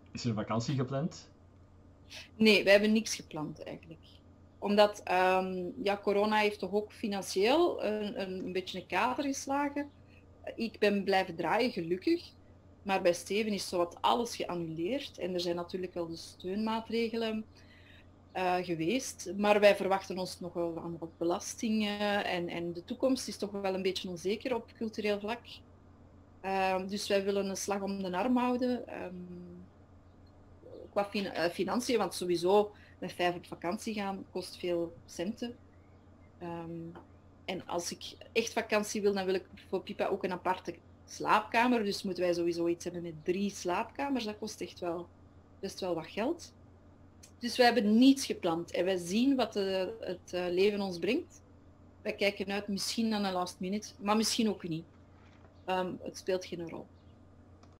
Is er vakantie gepland? Nee, wij hebben niks gepland eigenlijk. Omdat ja, corona heeft toch ook financieel een beetje een kater geslagen. Ik ben blijven draaien, gelukkig. Maar bij Steven is zowat alles geannuleerd. En er zijn natuurlijk wel de steunmaatregelen geweest. Maar wij verwachten ons nog wel aan wat belastingen. En de toekomst is toch wel een beetje onzeker op cultureel vlak. Dus wij willen een slag om de arm houden. Qua financiën, want sowieso met 5 op vakantie gaan kost veel centen. En als ik echt vakantie wil, dan wil ik voor Pipa ook een aparte slaapkamer. Dus moeten wij sowieso iets hebben met 3 slaapkamers. Dat kost echt wel best wel wat geld. Dus wij hebben niets gepland en wij zien wat het leven ons brengt. Wij kijken uit misschien aan een last minute, maar misschien ook niet. Het speelt geen rol.